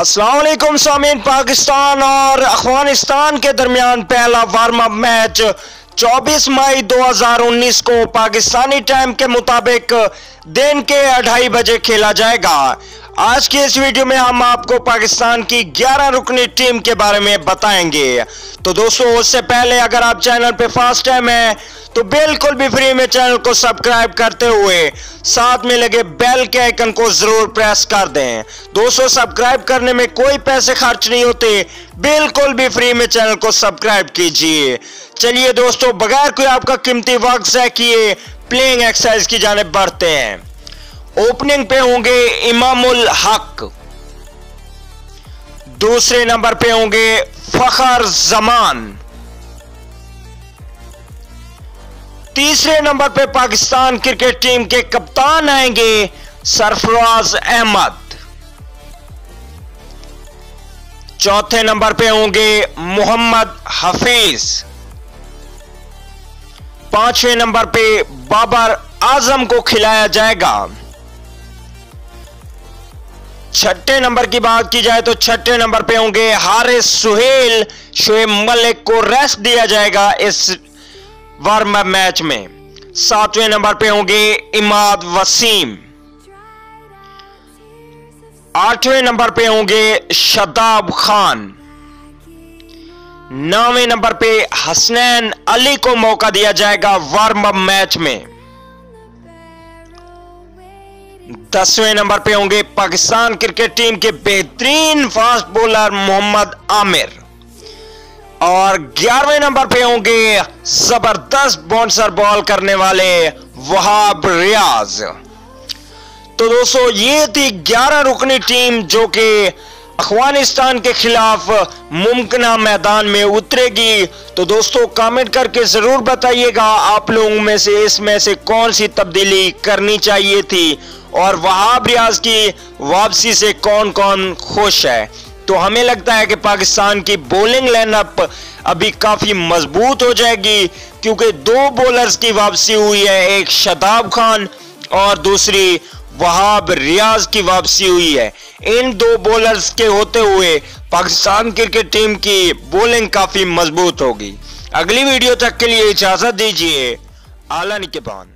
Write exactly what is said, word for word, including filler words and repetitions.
अस्सलाम वालेकुम सामीन। पाकिस्तान और अफगानिस्तान के दरमियान पहला वार्म अप मैच चौबीस मई दो हज़ार उन्नीस को पाकिस्तानी टाइम के मुताबिक दिन के अढ़ाई बजे खेला जाएगा। आज की इस वीडियो में हम आपको पाकिस्तान की ग्यारह रुकनी टीम के बारे में बताएंगे। तो दोस्तों, उससे पहले अगर आप चैनल पे फर्स्ट टाइम है तो बिल्कुल भी फ्री में चैनल को सब्सक्राइब करते हुए साथ में लगे बेल के आइकन को जरूर प्रेस कर दें। दोस्तों, सब्सक्राइब करने में कोई पैसे खर्च नहीं होते, बिल्कुल भी फ्री में चैनल को सब्सक्राइब कीजिए। चलिए दोस्तों, बगैर कोई आपका कीमती वक्त ज़ाया किए प्लेइंग एक्सरसाइज की जानिब बढ़ते हैं। ओपनिंग पे होंगे इमामुल हक, दूसरे नंबर पे होंगे फखर जमान, तीसरे नंबर पे पाकिस्तान क्रिकेट टीम के कप्तान आएंगे सरफराज अहमद, चौथे नंबर पे होंगे मोहम्मद हफीज, पांचवें नंबर पे बाबर आजम को खिलाया जाएगा। छठे नंबर की बात की जाए तो छठे नंबर पे होंगे हारिस सुहेल, शोएब मलिक को रेस्ट दिया जाएगा इस वार्म अप मैच में। सातवें नंबर पे होंगे इमाद वसीम, आठवें नंबर पे होंगे शदाब खान, नौवें नंबर पे हसनैन अली को मौका दिया जाएगा वार्म अप मैच में। दसवें नंबर पे होंगे पाकिस्तान क्रिकेट टीम के बेहतरीन फास्ट बॉलर मोहम्मद आमिर, और ग्यारहवें नंबर पे होंगे जबरदस्त बाउंसर बॉल करने वाले वहाब रियाज। तो दोस्तों, ये थी ग्यारह रुकनी टीम जो कि अफगानिस्तान के खिलाफ मुमकिना मैदान में उतरेगी। तो दोस्तों, कमेंट करके जरूर बताइएगा आप लोगों में से इसमें से कौन सी तब्दीली करनी चाहिए थी और वहाब रियाज की वापसी से कौन कौन खुश है। तो हमें लगता है कि पाकिस्तान की बॉलिंग लाइनअप अभी काफी मजबूत हो जाएगी, क्योंकि दो बॉलर्स की वापसी हुई है, एक शदाब खान और दूसरी वहाब रियाज की वापसी हुई है। इन दो बॉलर्स के होते हुए पाकिस्तान क्रिकेट टीम की बॉलिंग काफी मजबूत होगी। अगली वीडियो तक के लिए इजाजत दीजिए। आला निगहबान।